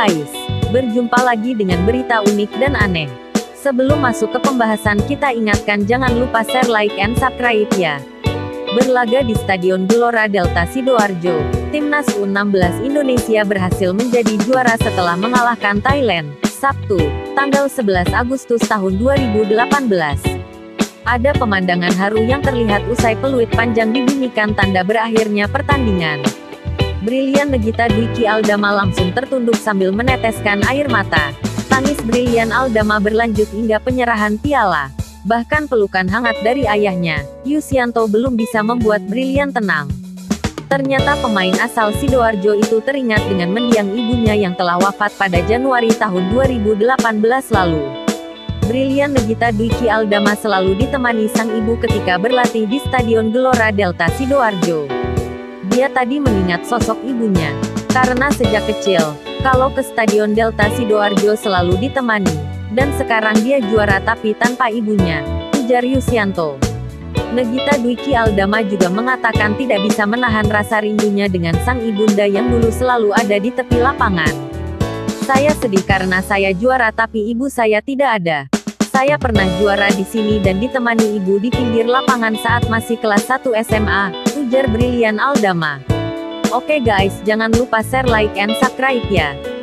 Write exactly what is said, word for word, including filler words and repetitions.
guys, berjumpa lagi dengan berita unik dan aneh. Sebelum masuk ke pembahasan, kita ingatkan jangan lupa share, like, and subscribe ya. Berlaga di Stadion Gelora Delta Sidoarjo, Timnas U enam belas Indonesia berhasil menjadi juara setelah mengalahkan Thailand, Sabtu, tanggal sebelas Agustus tahun dua ribu delapan belas. Ada pemandangan haru yang terlihat usai peluit panjang dibunyikan tanda berakhirnya pertandingan. Brilian Negita Dwiki Aldama langsung tertunduk sambil meneteskan air mata. Tangis brilian Aldama berlanjut hingga penyerahan piala. Bahkan pelukan hangat dari ayahnya, Yusianto, belum bisa membuat Brilian tenang. Ternyata pemain asal Sidoarjo itu teringat dengan mendiang ibunya yang telah wafat pada Januari tahun dua ribu delapan belas lalu. Brilian Negita Dwiki Aldama selalu ditemani sang ibu ketika berlatih di Stadion Gelora Delta Sidoarjo. Dia tadi mengingat sosok ibunya, karena sejak kecil, kalau ke Stadion Delta Sidoarjo selalu ditemani, dan sekarang dia juara tapi tanpa ibunya, ujar Yusianto. Negita Dwiki Aldama juga mengatakan tidak bisa menahan rasa rindunya dengan sang ibunda yang dulu selalu ada di tepi lapangan. Saya sedih karena saya juara tapi ibu saya tidak ada. Saya pernah juara di sini dan ditemani ibu di pinggir lapangan saat masih kelas satu S M A, ujar Brilian Aldama. Oke guys, jangan lupa share, like, and subscribe ya.